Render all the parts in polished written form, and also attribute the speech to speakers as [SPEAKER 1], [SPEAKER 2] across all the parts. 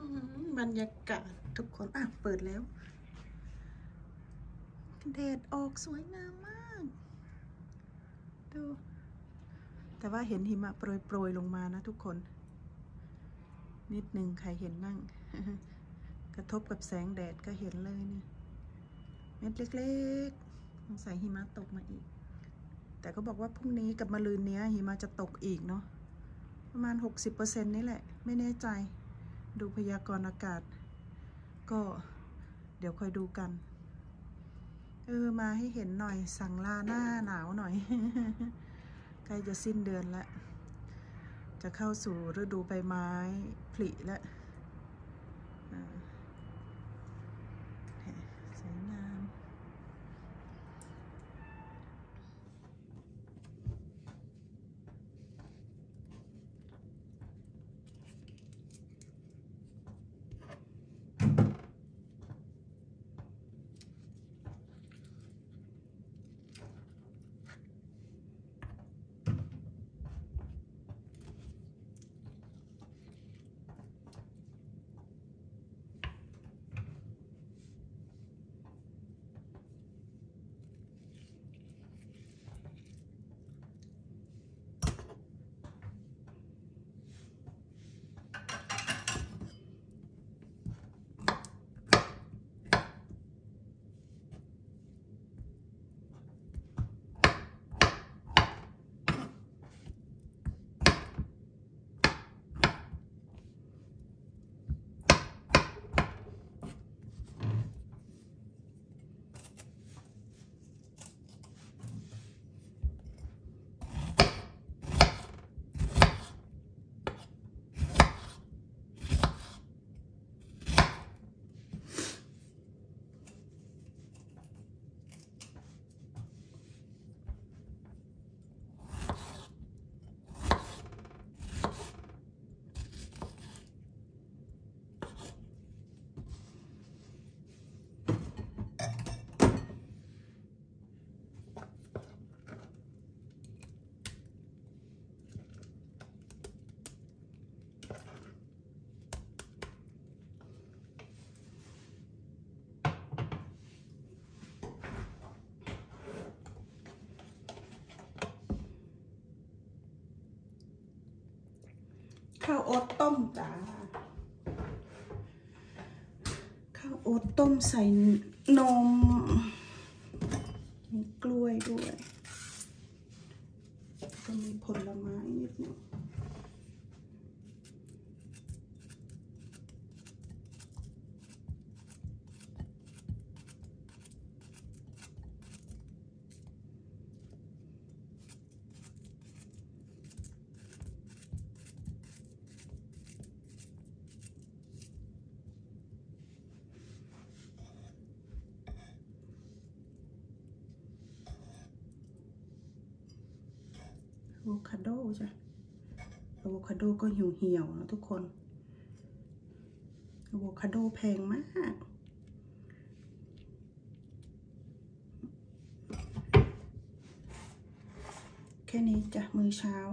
[SPEAKER 1] บรรยากาศทุกคนเปิดแล้วแดดออกสวยงามมากดูแต่ว่าเห็นหิมะโปรยลงมานะทุกคนนิดนึงใครเห็นนั่ง กระทบกับแสงแดดก็เห็นเลยนี่เม็ดเล็กๆสงสัยหิมะตกมาอีกแต่ก็บอกว่าพรุ่งนี้กับมะรืนนี้หิมะจะตกอีกเนาะประมาณ 60% นี่แหละไม่แน่ใจดูพยากรณ์อากาศก็เดี๋ยวค่อยดูกันมาให้เห็นหน่อยสั่งลาหน้าหนาวหน่อย ใกล้จะสิ้นเดือนแล้วจะเข้าสู่ฤดูใบไม้ผลิแล้วสวยงามข้าวโอ๊ตต้มจ้าข้าวโอ๊ตต้มใส่นมมีกล้วยด้วยก็มีผลไม้นิดหน่อยอะโวคาโดจ้ะอะโวคาโดก็เหี่ยวๆนะทุกคนอะโวคาโดแพงมากแค่นี้จ้ะมื้อเช้า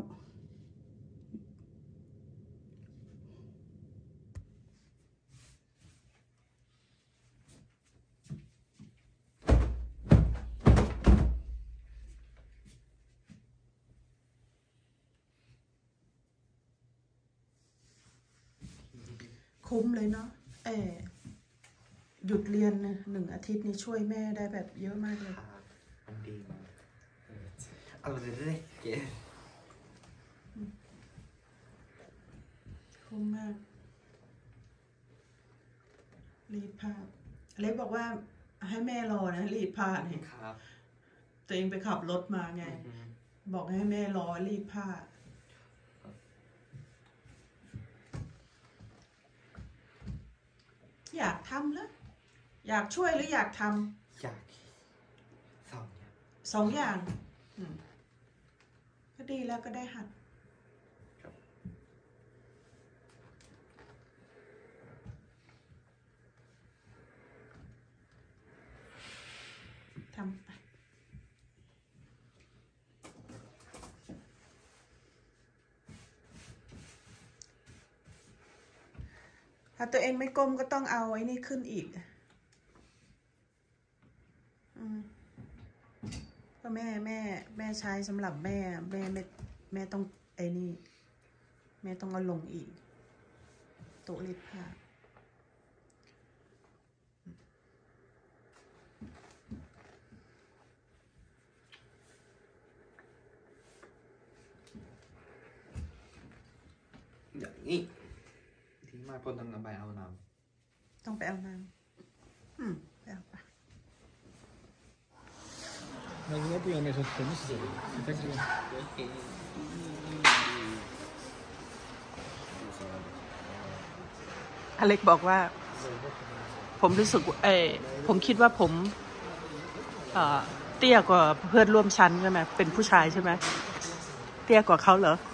[SPEAKER 1] คุ้มเลยเนาะหยุดเรียน1 อาทิตย์นี้ช่วยแม่ได้แบบเยอะมากเลย
[SPEAKER 2] มันดีมากอะไรเลยเก๋
[SPEAKER 1] คุ้มมากรีดผ้าเล็กบอกว่าให้แม่รอนะรีดผ้าเนี่ย
[SPEAKER 2] ครับ
[SPEAKER 1] ตัวเองไปขับรถมาไงบอกให้แม่รอรีดผ้าอยากทำแล้วอยากช่วยหรืออยากท
[SPEAKER 2] ำอยาก
[SPEAKER 1] สองอย่างก็ดีแล้วก็ได้หัดทำไปถ้าตัวเองไม่ก้มก็ต้องเอาไอ้นี่ขึ้นอีกเพราะแม่ใช้สำหรับแม่ต้องไอ้นี่แม่ต้องเอาลงอีกโต๊ะรีดผ้า
[SPEAKER 2] อย่างนี้ที่มาพ่นต้องไปเอาน้ำ
[SPEAKER 1] ต้องไปเอาน้ำไปเอาปะ
[SPEAKER 3] Ma non puoi mettere sotto il misto,
[SPEAKER 1] อเล็กบอกว่าผมรู้สึกผมคิดว่าผมเตี้ยกว่าเพื่อนร่วมชั้นใช่ไหมเป็นผู้ชายใช่ไหมเตี้ยกว่าเขาเหรอ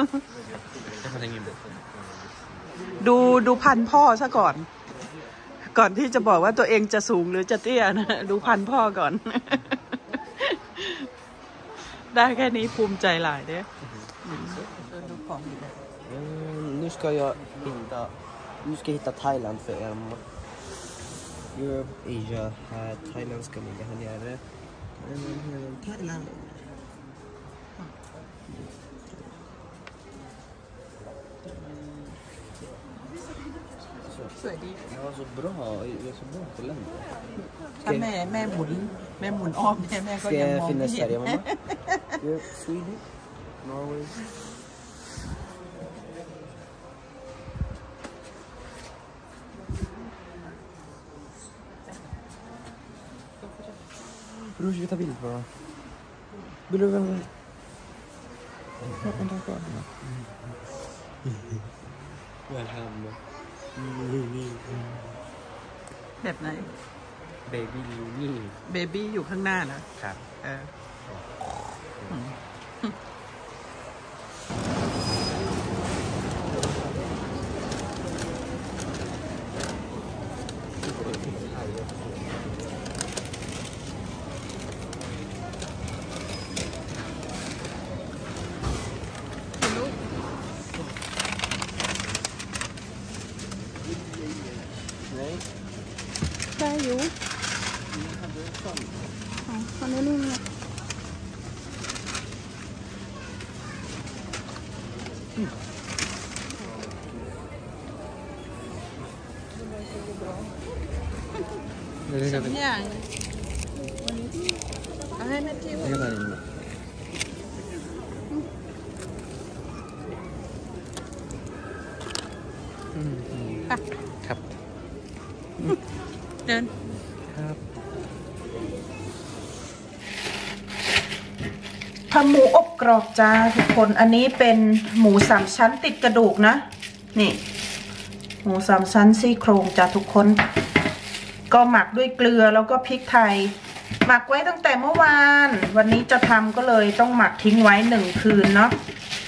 [SPEAKER 1] ดูพันพ่อซะก่อนที่จะบอกว่าตัวเองจะสูงหรือจะเตี้ยนะดูพันพ่อก่อน ได้แค่นี้ภูมิใจหลายเด้ดูของดีเลย
[SPEAKER 4] Nu ska jag hitta Thailand för er. Europe, Asia, här. Thailand ska ligga här nere. Thailand.
[SPEAKER 1] สวยดี
[SPEAKER 4] Jag var så bra på länder.
[SPEAKER 1] ถ้าแม่หมุนอ้อมแม่ก็ยังมองไม่เห็น
[SPEAKER 4] Sverige, mamma? Europe, Sweden, Norway. Bror, ska vi ta bild på då? Vill du vara med? Välkommen.
[SPEAKER 1] แบบไหน
[SPEAKER 4] Baby Luni.
[SPEAKER 1] เบบี้อยู่ข้างหน้านะครับได้อยู่ตอนนี้นี่สองอย่างเอาให้แม่ทิว
[SPEAKER 2] ครับ
[SPEAKER 1] เดิน
[SPEAKER 2] ครับ
[SPEAKER 1] ทำหมูอบกรอบจ้าทุกคนอันนี้เป็นหมูสามชั้นติดกระดูกนะนี่หมูสามชั้นซี่โครงจ้าทุกคนก็หมักด้วยเกลือแล้วก็พริกไทยหมักไว้ตั้งแต่เมื่อวานวันนี้จะทำก็เลยต้องหมักทิ้งไว้1 คืนเนาะ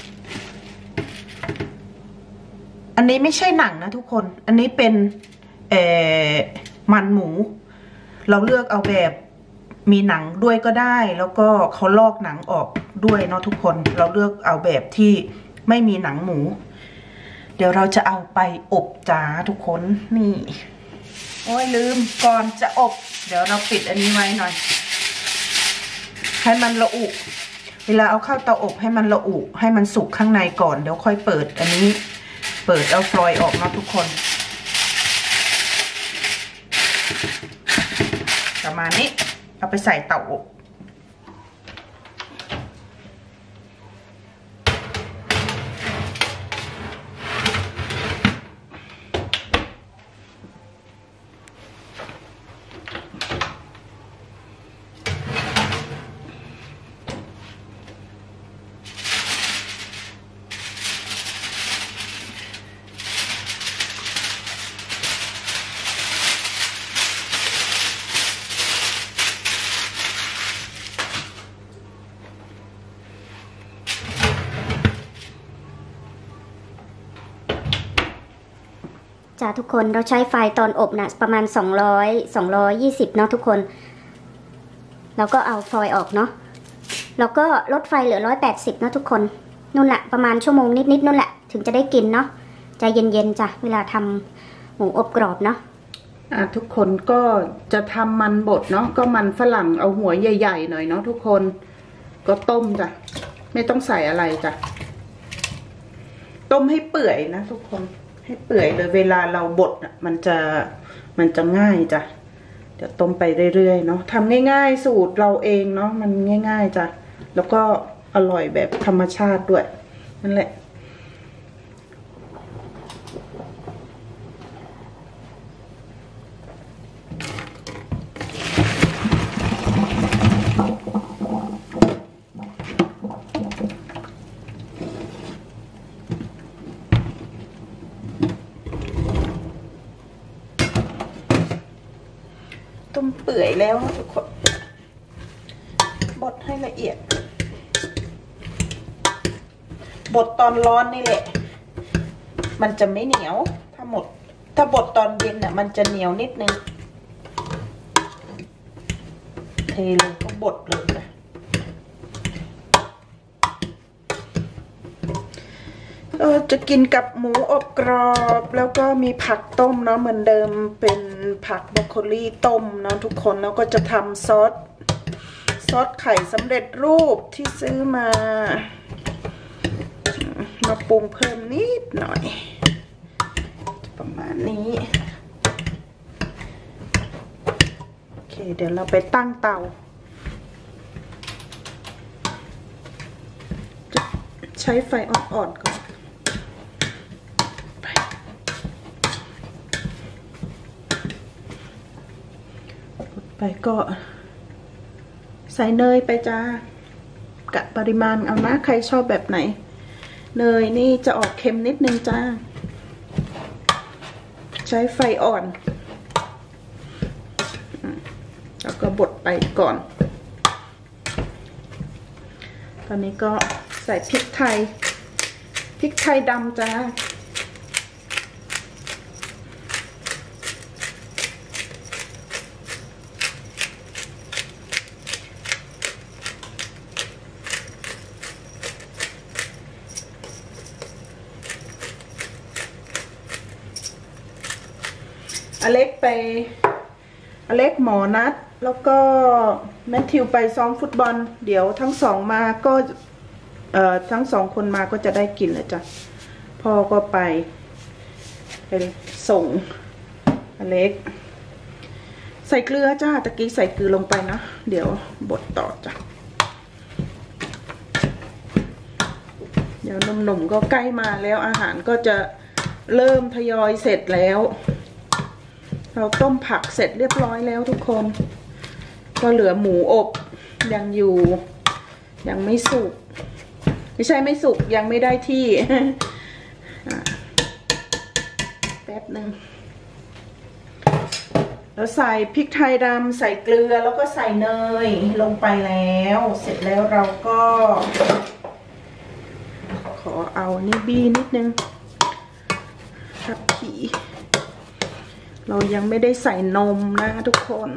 [SPEAKER 1] อันนี้ไม่ใช่หนังนะทุกคนอันนี้เป็นมันหมูเราเลือกเอาแบบมีหนังด้วยก็ได้แล้วก็เขาลอกหนังออกด้วยเนาะทุกคนเราเลือกเอาแบบที่ไม่มีหนังหมูเดี๋ยวเราจะเอาไปอบจ้าทุกคนนี่โอ้ยลืมก่อนจะอบเดี๋ยวเราปิดอันนี้ไว้หน่อยให้มันระอุเวลาเอาเข้าเตาอบให้มันระอุให้มันสุกข้างในก่อนเดี๋ยวค่อยเปิดอันนี้เปิดเอาฟลอยออกเนาะทุกคนประมาณนี้เอาไปใส่เตาอบ
[SPEAKER 5] จ้าทุกคนเราใช้ไฟตอนอบนะประมาณ220เนาะทุกคนแล้วก็เอาฟอยล์ออกเนาะแล้วก็ลดไฟเหลือ180เนาะทุกคนนู่นแหละประมาณชั่วโมงนิดๆนู่นแหละถึงจะได้กินเนาะใจเย็นๆจ้ะเวลาทหมูอบกรอบเนาะ
[SPEAKER 1] ทุกคนก็จะทำมันบดเนาะก็มันฝรั่งเอาหัวใหญ่ๆหน่อยเนาะทุกคนก็ต้มจ้ะไม่ต้องใส่อะไรจ้ะต้มให้เปื่อยนะทุกคนให้เปื่อยเลยเวลาเราบดมันจะง่ายจ้ะเดี๋ยวต้มไปเรื่อยๆเนาะทำง่ายๆสูตรเราเองเนาะมันง่ายๆจ้ะแล้วก็อร่อยแบบธรรมชาติด้วยนั่นแหละต้มเปื่อยแล้วทุกคนบดให้ละเอียดบดตอนร้อนนี่แหละมันจะไม่เหนียวถ้าบดตอนเย็นมันจะเหนียวนิดนึงเทลงก็บดเลยนะจะกินกับหมูอบกรอบแล้วก็มีผักต้มเนาะเหมือนเดิมเป็นผักบรอกโคลีต้มเนาะทุกคนแล้วก็จะทำซอสไข่สำเร็จรูปที่ซื้อมาปรุงเพิ่มนิดหน่อยประมาณนี้โอเคเดี๋ยวเราไปตั้งเตาใช้ไฟอ่อนๆก่อนไปก็ใส่เนยไปจ้ากะปริมาณเอานะใครชอบแบบไหนเนยนี่จะออกเค็มนิดนึงจ้าใช้ไฟอ่อนแล้วก็บดไปก่อนตอนนี้ก็ใส่พริกไทยดำจ้าอเล็กหมอนัดแล้วก็แมทธิวไปซ้อมฟุตบอลเดี๋ยวทั้งสองมาก็ทั้งสองคนมาก็จะได้กินเลยจ้ะพ่อก็ไปส่งอเล็กใส่เกลือจ้าตะกี้ใส่เกลือลงไปนะเดี๋ยวบดต่อจ้ะเดี๋ยวหนุ่มๆก็ใกล้มาแล้วอาหารก็จะเริ่มทยอยเสร็จแล้วเราต้มผักเสร็จเรียบร้อยแล้วทุกคนก็เหลือหมูอบยังอยู่ยังไม่สุกไม่ใช่ไม่สุกยังไม่ได้ที่ แป๊บหนึ่งแล้วใส่พริกไทยดำใส่เกลือแล้วก็ใส่เนยลงไปแล้วเสร็จแล้วเราก็ขอเอานี่บี้นิดนึงทับผีเรายังไม่ได้ใส่นมนะทุกคน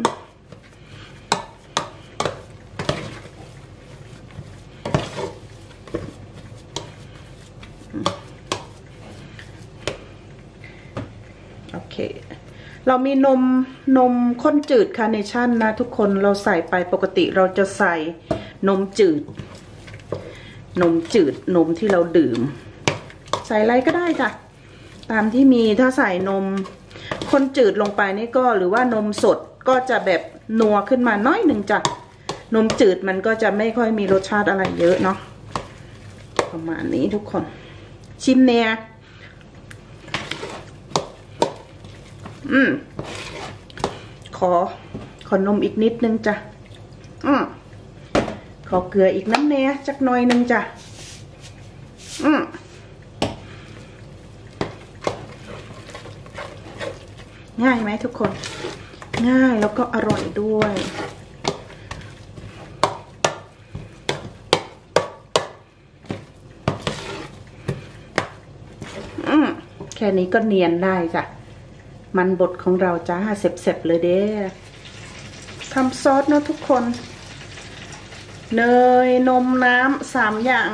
[SPEAKER 1] โอเคเรามีนมข้นจืดคาร์เนชั่นนะทุกคนเราใส่ไปปกติเราจะใส่นมจืดนมที่เราดื่มใส่อะไรก็ได้ค่ะตามที่มีถ้าใส่นมข้นจืดลงไปนี่ก็หรือว่านมสดก็จะแบบนัวขึ้นมาน้อยหนึ่งจ้ะนมจืดมันก็จะไม่ค่อยมีรสชาติอะไรเยอะเนาะประมาณนี้ทุกคนชิมเนี่ยขอนมอีกนิดนึงจ้ะขอเกลืออีกน้ำเนยจักหน่อยนึงจ้ะง่ายไหมทุกคนง่ายแล้วก็อร่อยด้วยแค่นี้ก็เนียนได้จ้ะมันบดของเราจ้าเสร็จเลยเด้ทำซอสเนาะทุกคนเนยนมน้ำ3 อย่าง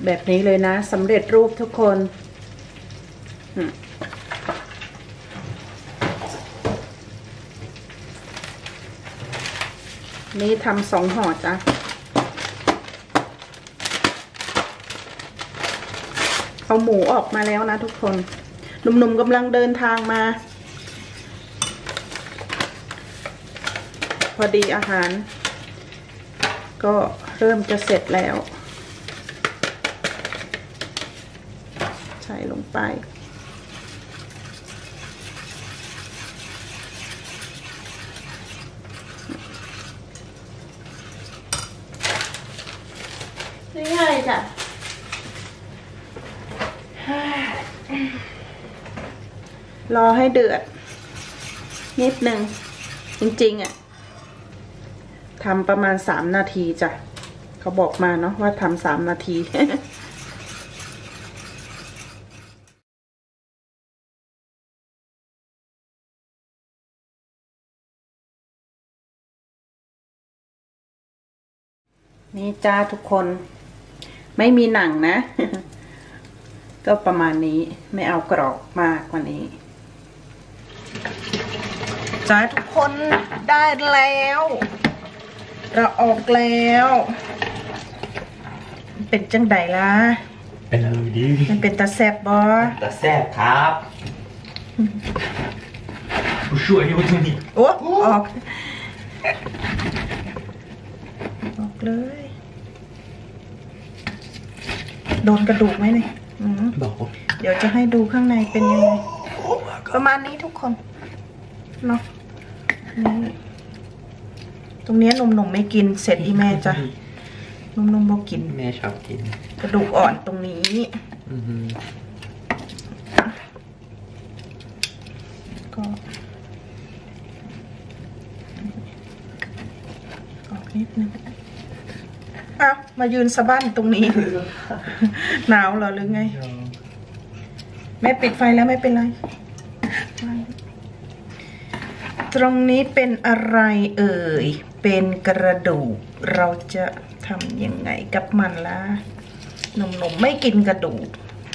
[SPEAKER 1] แบบนี้เลยนะสำเร็จรูปทุกคนนี่ทำ2 ห่อจ้ะเอาหมูออกมาแล้วนะทุกคนหนุ่มๆกำลังเดินทางมาพอดีอาหารก็เริ่มจะเสร็จแล้วใส่ลงไปง่ายๆจ้ะรอให้เดือดนิดนึงจริงๆอ่ะทำประมาณ3 นาทีจ้ะเขาบอกมาเนาะว่าทำ3 นาที นี่จ้าทุกคนไม่มีหนังนะ ก็ประมาณนี้ไม่เอากรอบมากกว่านี้จ้าทุกคนได้แล้วเราออกแล้วเป็นจังใดล่ะ
[SPEAKER 2] เป็นเลยดี
[SPEAKER 1] มันเป็นตาแซบบอ
[SPEAKER 2] แต่แซ่บครับผู้ช่วยอยู่ตรงนี้
[SPEAKER 1] โอ้ออกเลย โดนกระดูกไหมเนี่ย
[SPEAKER 2] บอก
[SPEAKER 1] เดี๋ยวจะให้ดูข้างในเป็นยังไงประมาณนี้ทุกคนเนาะนี่ตรงนี้หนุ่มๆไม่กินเสร็จอีแม่จ้ะหนุ่มๆบอกกิน
[SPEAKER 2] แม่ชอบกิน
[SPEAKER 1] กระดูกอ่อนตรงนี้ก็ออกนิดนึงอ้าวมายืนสะบั้นตรงนี้ หนาวเหรอหรือไงแม่ปิดไฟแล้วไม่เป็นไรตรงนี้เป็นอะไรเอ่ยเป็นกระดูกเราจะทำยังไงกับมันล่ะหนุ่มๆไม่กินกระดูก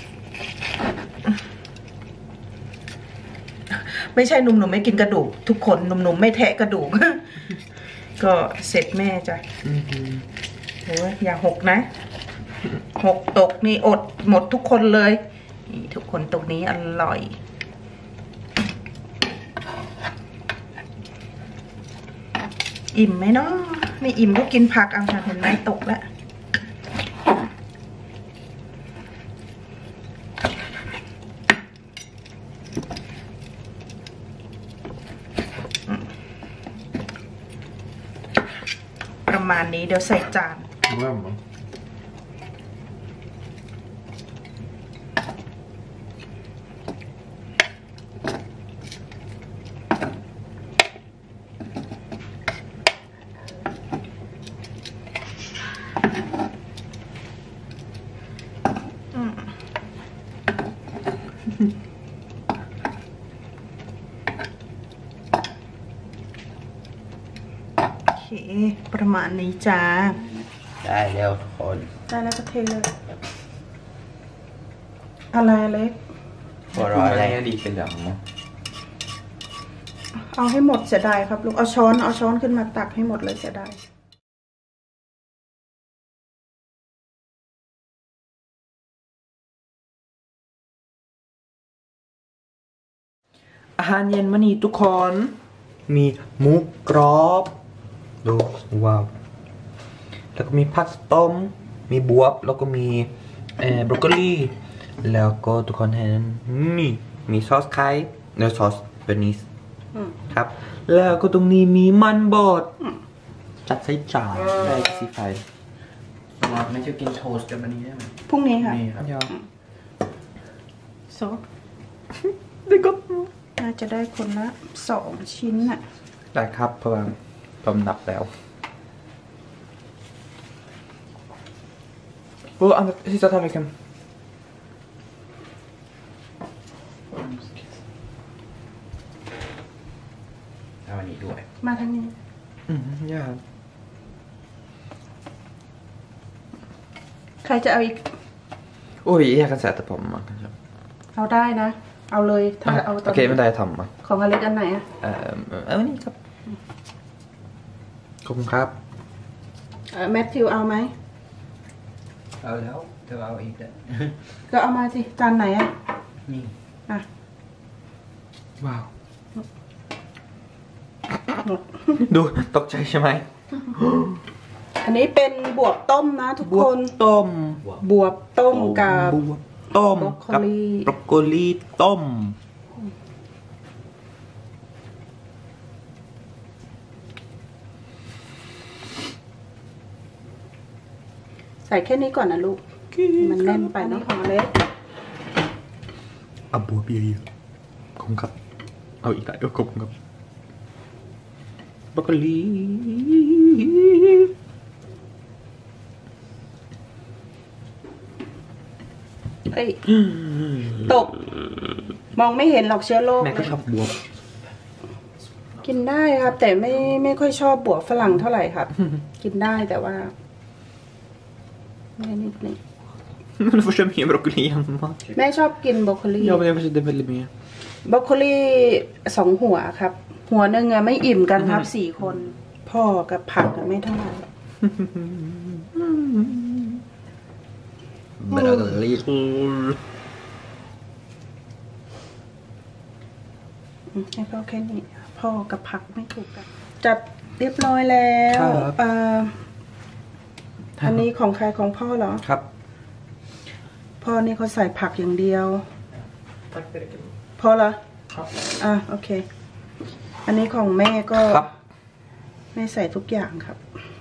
[SPEAKER 1] ไม่ใช่หนุ่มๆไม่กินกระดูกทุกคนหนุ่มๆไม่แทะกระดูก ก็เสร็จแม่จ้ะโอ้ยอย่าหกนะหกตกนี่อดหมดทุกคนเลยนี่ทุกคนตรงนี้อร่อยอิ่มไหมเนาะไม่อิ่มก็กินผักเอาค่ะเห็นไหมตกแล้วประมาณนี้เดี๋ยวใส่จาน
[SPEAKER 2] ว่ามั้ง
[SPEAKER 1] โอเคประมาณนี้จ้า
[SPEAKER 4] ได้แล้วทุกคน
[SPEAKER 1] ได้แล้วก็เทเลยอะไรเล็ก
[SPEAKER 4] หัวร้อยอะไร
[SPEAKER 2] ดีเป็นอย่างมั้ง
[SPEAKER 1] เอาให้หมดเสียดายครับลูกเอาช้อนขึ้นมาตักให้หมดเลยเสียดาย
[SPEAKER 2] อาหารเย็นวันนี้ทุกคนมีหมูกรอบดูว้าวแล้วก็มีผักต้มมีบวบแล้วก็มีบรอกโคลีแล้วก็ทุกคนเห็นมีซอสไข่แล้วซอสเบอร์นีสครับแล้วก็ตรงนี้มีมันบดจัดใส่จานได้สีไฟ
[SPEAKER 4] ไม่จะกินโทสต์กันวันนี้ได้ไหม
[SPEAKER 1] พรุ่งนี้ค่ะซอสได้ก็น่าจะได้คนละ2 ชิ้นน่ะ
[SPEAKER 2] ได้ครับเพราะว่าผมนับแล้วโอ้อันที่จะทำอะไรกัน
[SPEAKER 4] เอาอันนี้ด้วย
[SPEAKER 1] มาทางนี้
[SPEAKER 2] ยาก
[SPEAKER 1] ใครจะเอาอีก
[SPEAKER 2] Oj, jag kan sätta på mig kanske.
[SPEAKER 1] เอาได้นะ เอาเลยถ้าเอาตอน
[SPEAKER 2] Okej, men det är tamma.
[SPEAKER 1] ของอเล็กอันไหนอะ
[SPEAKER 2] Niครับขอบคุณครับ
[SPEAKER 1] แมทธิวเอาไหม
[SPEAKER 3] เอาแล้วเธอเอาอีกแล้ว
[SPEAKER 1] ก็เอามาสิจานไหนอะ
[SPEAKER 3] นี่
[SPEAKER 1] อ่ะ
[SPEAKER 2] ว้าว
[SPEAKER 1] หมด
[SPEAKER 2] ดูตกใจใช่ไหม
[SPEAKER 1] อันนี้เป็นบวบต้มนะทุก
[SPEAKER 2] บว
[SPEAKER 1] ค
[SPEAKER 2] บ
[SPEAKER 1] น
[SPEAKER 2] ต้ม
[SPEAKER 1] บวบต้มกับบ
[SPEAKER 2] วบต้ม
[SPEAKER 1] บรอกโค
[SPEAKER 2] กับ
[SPEAKER 1] ลี
[SPEAKER 2] บรอกโคลีต้ม
[SPEAKER 1] ใส่แค่นี้ก่อนนะลูก มันแน่นไปเนาะของอเล็ก
[SPEAKER 2] เอาบวบเยอะๆขอบคุณครับ เอาอีกแล้วขอบคุณครับบรอกโคลี
[SPEAKER 1] เอ้ยตก มองไม่เห็นหรอกเชื้อโรค
[SPEAKER 2] แม่ก็ชอบบวบ
[SPEAKER 1] กินได้ครับ แต่ไม่ค่อยชอบบวบฝรั่งเท่าไหร่ครับ กินได้แต่ว่าไม่นิดนึง
[SPEAKER 2] Men du får köra mer broccoli hemma.
[SPEAKER 1] แม่ชอบกินบรอกโคลี
[SPEAKER 2] Ja, men jag försökte väldigt mer.
[SPEAKER 1] บรอกโคลี2 หัวครับ หัวหนึ่งอะไม่อิ่มกันครับ4 คน พ่อกับผักอะไม่เท่าไหร่
[SPEAKER 3] broccoli
[SPEAKER 1] ให้พ่อแค่นี้พ่อกับผักไม่ถูกกัน จัดเรียบร้อยแล้ว
[SPEAKER 2] ครับ
[SPEAKER 1] อันนี้ของใครของพ่อเหรอ
[SPEAKER 2] ครับ
[SPEAKER 1] พ่อนี่เขาใส่ผักอย่างเดียว
[SPEAKER 2] Tack för det.
[SPEAKER 1] พอเหรอ
[SPEAKER 2] ครับ
[SPEAKER 1] โอเค อันนี้ของแม่ก็
[SPEAKER 2] ครับ
[SPEAKER 1] แม่ใส่ทุกอย่างครับ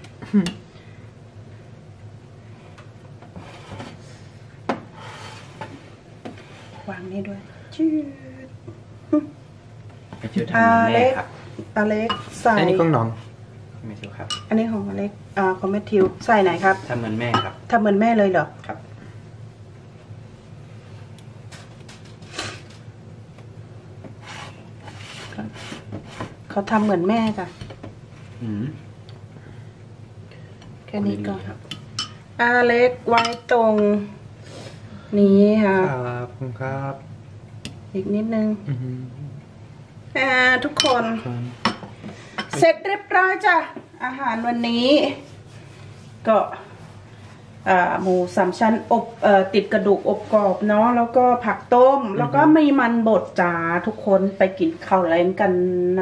[SPEAKER 1] วางนี่ด้วยจืด
[SPEAKER 3] ไปช่วยทำเหมือนแม่ครับ
[SPEAKER 1] อเล็กใส่
[SPEAKER 2] อันนี้ของน้อง
[SPEAKER 3] ไม่ใช่ครับ
[SPEAKER 1] อันนี้ของอเล็กของแมทธิวใส่ไหนครับ
[SPEAKER 3] ทำเหมือนแม่ครับ
[SPEAKER 1] ทำเหมือนแม่เลยเหรอ
[SPEAKER 3] ครับ
[SPEAKER 1] เขาทำเหมือนแม่จ้ะ
[SPEAKER 3] อืม
[SPEAKER 1] แค่นี้ก่อน
[SPEAKER 3] ครับ
[SPEAKER 1] อเล็กไว้ตรงนี้ค่ะ
[SPEAKER 2] ครับขอบคุณครับ
[SPEAKER 1] อีกนิดนึง
[SPEAKER 2] อือหือ
[SPEAKER 1] ทุกคน
[SPEAKER 2] ครับ
[SPEAKER 1] เสร็จเรียบร้อยจ้ะ อาหารวันนี้ ก็หมู3 ชั้นอบติดกระดูกอบกรอบเนาะแล้วก็ผักต้ม แล้วก็มีมันบดจ้าทุกคนไปกินข้าวแรงกันนะ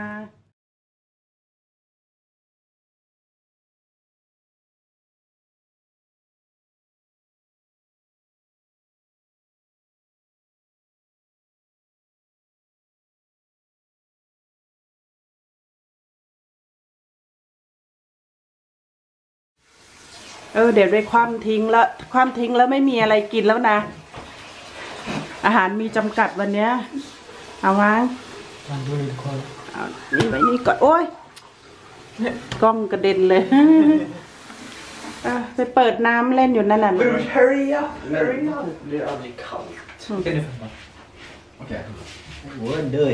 [SPEAKER 1] เดี๋ยวได้ความทิ้งแล้วไม่มีอะไรกินแล้วนะ อาหารมีจำกัดวันเนี้ยเอาวางเอานี่ไว้นี่ก่อนโอ้ยกล้องกระเด็นเลย ไปเปิดน้ำเล่นอยู่นั่นน่ะ
[SPEAKER 2] Hurry up! Hurry up!
[SPEAKER 3] Det blir aldrig kallt.
[SPEAKER 2] Okej, nu får man.
[SPEAKER 3] Okej. Åh, det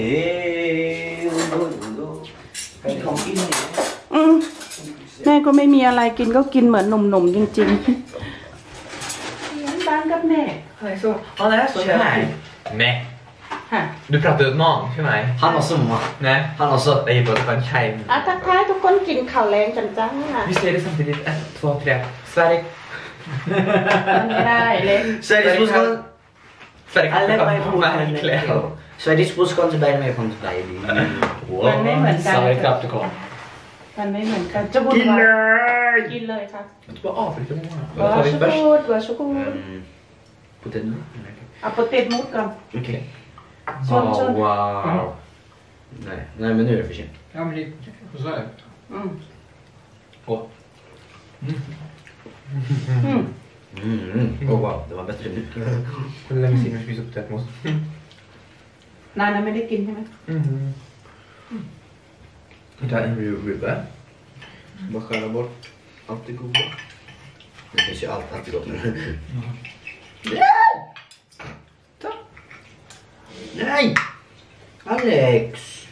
[SPEAKER 3] är... Kom in i
[SPEAKER 1] แม่ก็ไม่มีอะไรกินก็กินเหมือนหนุ่มๆจริงๆเสียงดังกับแม่
[SPEAKER 2] Han är så här. Nej.
[SPEAKER 1] ค่ะ
[SPEAKER 2] Du pratar ut någon, för mig.
[SPEAKER 3] Han har samma.
[SPEAKER 2] Nej.
[SPEAKER 3] Han har så...
[SPEAKER 2] Det är bara en tjej.
[SPEAKER 1] ทักทายทุกคนกินข้าวแรงกันจ้า
[SPEAKER 2] Vi säger det samtidigt. 1, 2, 3. Sverige.
[SPEAKER 1] ไม่ได้เลย
[SPEAKER 3] Sveriges Boskon...
[SPEAKER 2] Sverige kan
[SPEAKER 3] Alla
[SPEAKER 2] komma
[SPEAKER 3] är på
[SPEAKER 2] verkligen.
[SPEAKER 3] Sveriges Boskon till Berg med på till Berg.
[SPEAKER 1] มันไม่เหมือนกัน
[SPEAKER 2] Sverige knappt kom.
[SPEAKER 1] มันไม่เหมือนกันจะบุญ
[SPEAKER 3] กินเลย
[SPEAKER 1] กินเลยครับ
[SPEAKER 2] Jag tror bara Afrika många.
[SPEAKER 1] วาชูกูดวาชูกูด
[SPEAKER 3] Potatis.
[SPEAKER 1] เอาโปรตีนมุดก่อน
[SPEAKER 3] Okej.
[SPEAKER 1] Sån.
[SPEAKER 3] Wow. Nej, men nu är det för sent.
[SPEAKER 2] Ja, men det... Så är det.
[SPEAKER 1] อืม
[SPEAKER 2] Åh.
[SPEAKER 3] Oh wow, det var bättre nu.
[SPEAKER 2] Hur länge sedan vi spiste potatismos?
[SPEAKER 1] นายไม่ได้กินใช่ไหม
[SPEAKER 2] Inte en ribba.
[SPEAKER 3] Bara skära bort allt det goda. Det finns ju allt gott nu. Nej! Alex!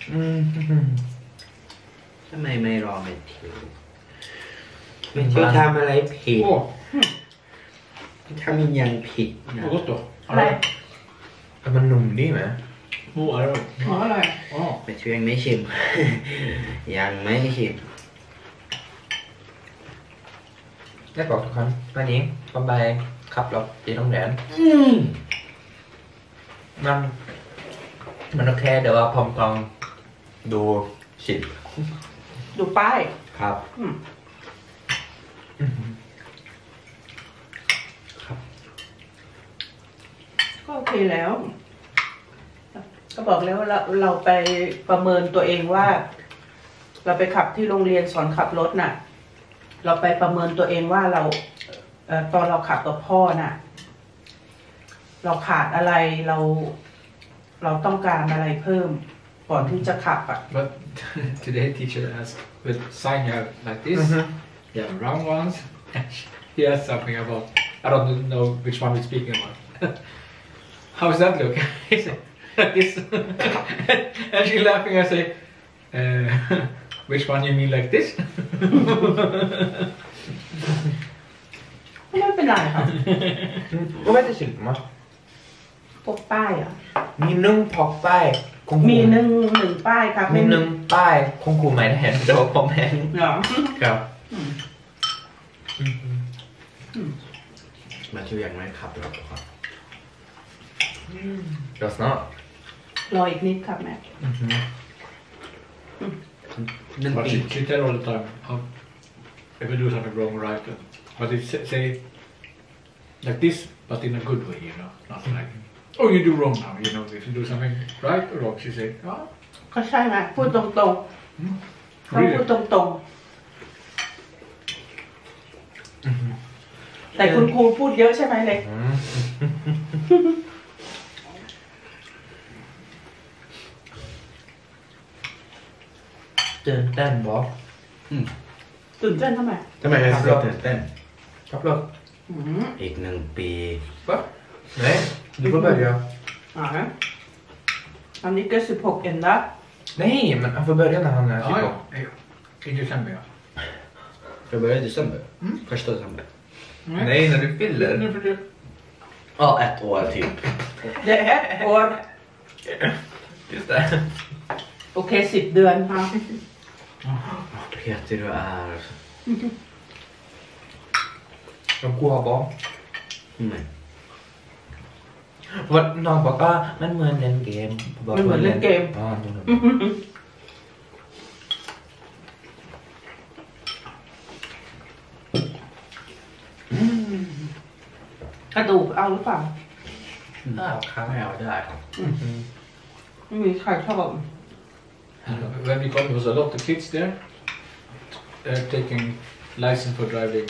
[SPEAKER 3] Ta med mig ramen till. Men jag tar med dig pil. ถ้ามียังผิดนะ
[SPEAKER 6] Vad gott då.
[SPEAKER 1] อะไร
[SPEAKER 2] มันนุ่มดีไหม
[SPEAKER 6] Oh, är det?
[SPEAKER 1] หออะไร
[SPEAKER 6] Ja.
[SPEAKER 3] แต่ช่วยยังไม่ชิม ยังไม่ชิม
[SPEAKER 2] ได้บอกทุกคนวันนี้ก็ไปขับรถที่โรงแรมมันโอเคเดี๋ยวว่าผมต้องดูสิบ
[SPEAKER 1] ดูป้าย
[SPEAKER 2] ครับ
[SPEAKER 1] ก็โอเคแล้ว ก็บอกแล้วว่าเราไปประเมินตัวเองว่า เราไปขับที่โรงเรียนสอนขับรถน่ะ เราไปประเมินตัวเองว่าเราตอนเราขับกับพ่อน่ะ เราขาดอะไรเราต้องการอะไรเพิ่มก่อนที่จะขับอ่ะ
[SPEAKER 6] But today teacher asked with sign you have like this. Yeah, round ones. He asked something about I don't know which one we're speaking about. How does that look? He said like this. And she laughing and say, which one you mean like this?
[SPEAKER 1] ไม่เป็นไรค่ะ
[SPEAKER 2] ก็ไม่ได้สิบมั้ง
[SPEAKER 1] พวกป้ายอ่ะ
[SPEAKER 2] มีนึ่งพอกป้ายของครู
[SPEAKER 1] มีหนึ่งป้ายครับ
[SPEAKER 2] มีนึ่งป้ายของครูไม่ได้เห็นเดี๋ยวผมเห็น
[SPEAKER 1] เหรอ
[SPEAKER 2] ครับ
[SPEAKER 3] มาช่วยยังไม่ขับรถครับ
[SPEAKER 2] เดี๋ยวsnart
[SPEAKER 1] รออีกนิดครับแม่
[SPEAKER 3] นึ่ง
[SPEAKER 6] But
[SPEAKER 3] ปี
[SPEAKER 6] she tell all the time how if we do something wrong or right. But they say like this, but in a good way, you know. Not like, oh, you do wrong now, you know. If you do something right or wrong, she say, oh,
[SPEAKER 1] ก็ใช่ไหมพูดตรงๆต้องพูด
[SPEAKER 6] really?
[SPEAKER 1] ตรงๆแต่คุณครูพูดเยอะใช่ไหมเล็ก
[SPEAKER 2] ตื่นเต้นบอส
[SPEAKER 1] ตื่นเต้นทำไม
[SPEAKER 3] ทำไมให้เราตื่นเต้น
[SPEAKER 2] ครับรถ
[SPEAKER 3] อีก1 ปี
[SPEAKER 2] ปะไหนดูก็แบบเดียว
[SPEAKER 1] อันนี้ก็16 เอ็นละ
[SPEAKER 2] Nej, men han får börja när han är
[SPEAKER 6] Ja, ja. I december, ja.
[SPEAKER 3] Jag börjar i december. 1 december.
[SPEAKER 2] Nej, när du fyller.
[SPEAKER 6] Nu för det.
[SPEAKER 3] Ja, 1 år typ.
[SPEAKER 1] เดี๋ยวโอน
[SPEAKER 2] Just det.
[SPEAKER 1] โอเค10 เดือนค่ะ
[SPEAKER 3] Peter, du är...
[SPEAKER 2] De går bort.
[SPEAKER 3] Nej.
[SPEAKER 2] วันน้องบอกว่ามันเหมือนเล่นเกม
[SPEAKER 1] มันเหมือนเล่นเกม
[SPEAKER 2] อ๋อ
[SPEAKER 1] กระดูกเอาหรือเปล่า
[SPEAKER 2] อ้าวครับ
[SPEAKER 3] Ja, det är det.
[SPEAKER 1] ไม่มีใครชอบ
[SPEAKER 6] When we come, there was a lot of kids there taking license for driving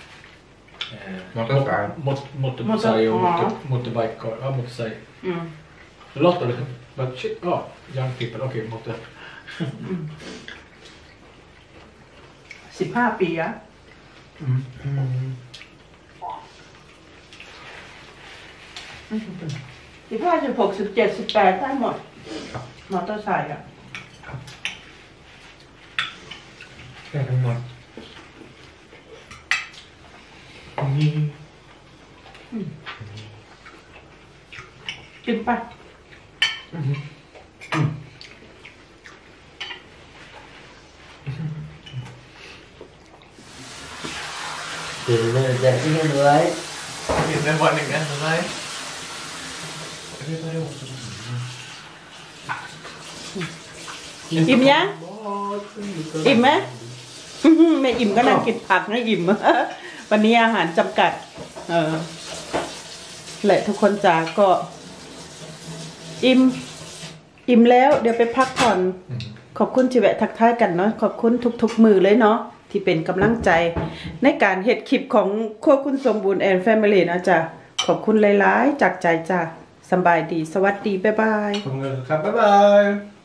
[SPEAKER 6] motorbike or motorbike car. Motorcycle.
[SPEAKER 1] อืม
[SPEAKER 6] A lot of them. But shit, oh, young people, okay, motor.
[SPEAKER 1] 15 ปีอะ15 16 17 18ได้หมดมอเตอร์ไซค์อะ
[SPEAKER 2] ได้ทั้งหมด
[SPEAKER 1] กินไป
[SPEAKER 3] Du leder ingen väg.
[SPEAKER 2] เห็นในวันหนึ่งนะทำไม
[SPEAKER 1] อิ่มยังอิ่มไหม ไม่อิ่มก็นั่งกินผักนะอิ่ม วันนี้อาหารจำกัดแหละทุกคนจ๋าก็ อิ่มแล้วเดี๋ยวไปพักผ่อน ขอบคุณที่แวะทักทายกันเนาะขอบคุณทุกๆมือเลยเนาะที่เป็นกำลังใจในการเฮ็ดคลิปของครัวคุณสมบูรณ์แอนด์แฟมิลี่นะจ๊ะขอบคุณหลายๆจากใจจ้ะสบายดีสวัสดีบ๊ายบาย
[SPEAKER 2] ขอบคุณครับบ๊ายบาย